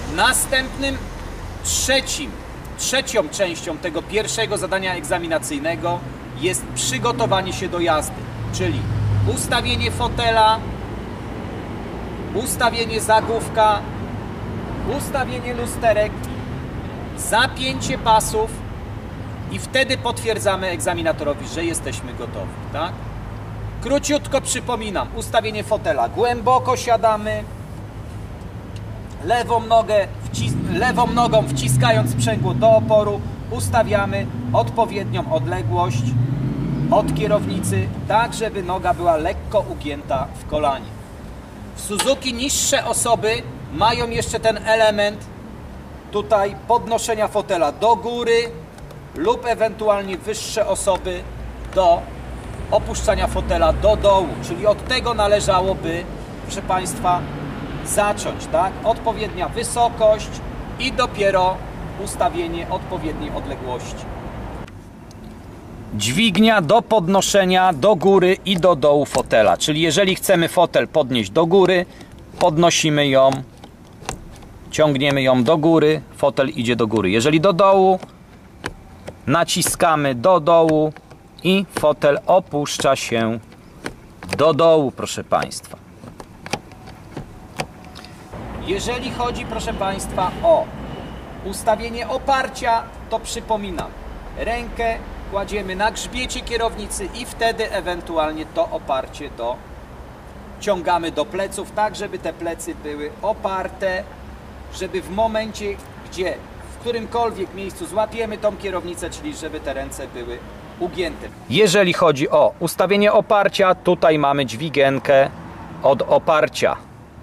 Następnym trzecią częścią tego pierwszego zadania egzaminacyjnego jest przygotowanie się do jazdy, czyli ustawienie fotela, ustawienie zagłówka, ustawienie lusterek, zapięcie pasów i wtedy potwierdzamy egzaminatorowi, że jesteśmy gotowi, tak? Króciutko przypominam, ustawienie fotela. Głęboko siadamy, lewą nogą wciskając sprzęgło do oporu, ustawiamy odpowiednią odległość od kierownicy, tak żeby noga była lekko ugięta w kolanie. W Suzuki niższe osoby mają jeszcze ten element tutaj podnoszenia fotela do góry lub ewentualnie wyższe osoby do opuszczania fotela do dołu, czyli od tego należałoby, proszę Państwa, zacząć, tak? Odpowiednia wysokość i dopiero ustawienie odpowiedniej odległości. Dźwignia do podnoszenia do góry i do dołu fotela, czyli jeżeli chcemy fotel podnieść do góry, podnosimy ją, ciągniemy ją do góry, fotel idzie do góry. Jeżeli do dołu, naciskamy do dołu i fotel opuszcza się do dołu, proszę Państwa. Jeżeli chodzi, proszę Państwa, o ustawienie oparcia, to przypominam, rękę kładziemy na grzbiecie kierownicy i wtedy ewentualnie to oparcie ciągamy do pleców, tak żeby te plecy były oparte, żeby w momencie, gdzie w którymkolwiek miejscu złapiemy tą kierownicę, czyli żeby te ręce były ugięte. Jeżeli chodzi o ustawienie oparcia, tutaj mamy dźwigienkę od oparcia.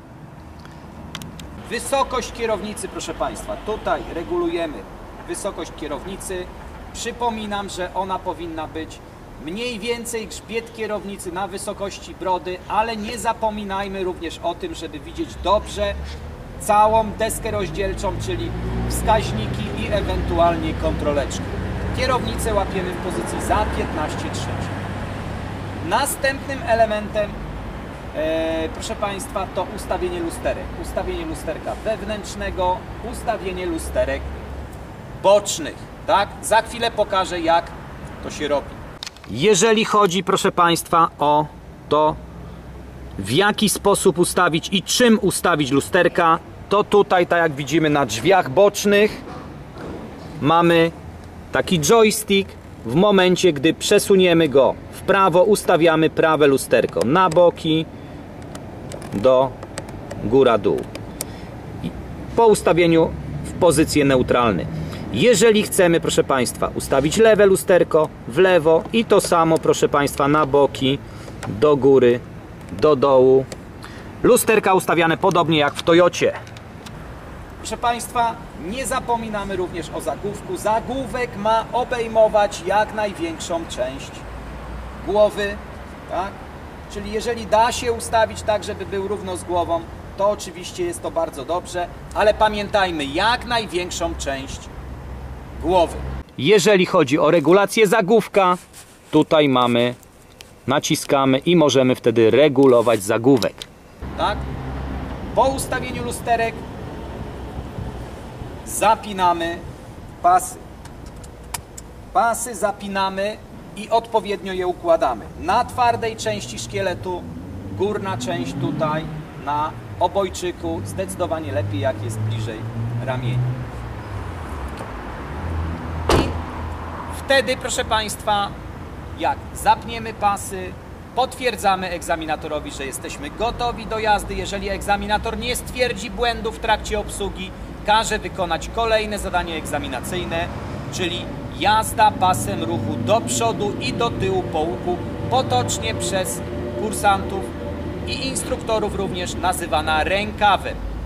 Wysokość kierownicy, proszę Państwa, tutaj regulujemy wysokość kierownicy. Przypominam, że ona powinna być mniej więcej grzbiet kierownicy na wysokości brody, ale nie zapominajmy również o tym, żeby widzieć dobrze całą deskę rozdzielczą, czyli wskaźniki i ewentualnie kontroleczki. Kierownicę łapiemy w pozycji za 15/3. Następnym elementem, proszę Państwa, to ustawienie lusterek. Ustawienie lusterka wewnętrznego, ustawienie lusterek bocznych. Tak? Za chwilę pokażę, jak to się robi. Jeżeli chodzi, proszę Państwa, o to, w jaki sposób ustawić i czym ustawić lusterka, to tutaj, tak jak widzimy na drzwiach bocznych, mamy taki joystick. W momencie, gdy przesuniemy go w prawo, ustawiamy prawe lusterko na boki, do góra-dół. Po ustawieniu w pozycję neutralną. Jeżeli chcemy, proszę Państwa, ustawić lewe lusterko w lewo i to samo, proszę Państwa, na boki, do góry, do dołu. Lusterka ustawiane podobnie jak w Toyocie. Proszę Państwa, nie zapominamy również o zagłówku. Zagłówek ma obejmować jak największą część głowy, tak? Czyli jeżeli da się ustawić tak, żeby był równo z głową, to oczywiście jest to bardzo dobrze, ale pamiętajmy, jak największą część głowy. Jeżeli chodzi o regulację zagłówka, tutaj mamy, naciskamy i możemy wtedy regulować zagłówek. Tak? Po ustawieniu lusterek zapinamy pasy. Pasy zapinamy i odpowiednio je układamy. Na twardej części szkieletu, górna część tutaj, na obojczyku, zdecydowanie lepiej jak jest bliżej ramieni. I wtedy, proszę Państwa, jak zapniemy pasy, potwierdzamy egzaminatorowi, że jesteśmy gotowi do jazdy. Jeżeli egzaminator nie stwierdzi błędu w trakcie obsługi, każe wykonać kolejne zadanie egzaminacyjne, czyli jazda pasem ruchu do przodu i do tyłu po łuku, potocznie przez kursantów i instruktorów również nazywana rękawem.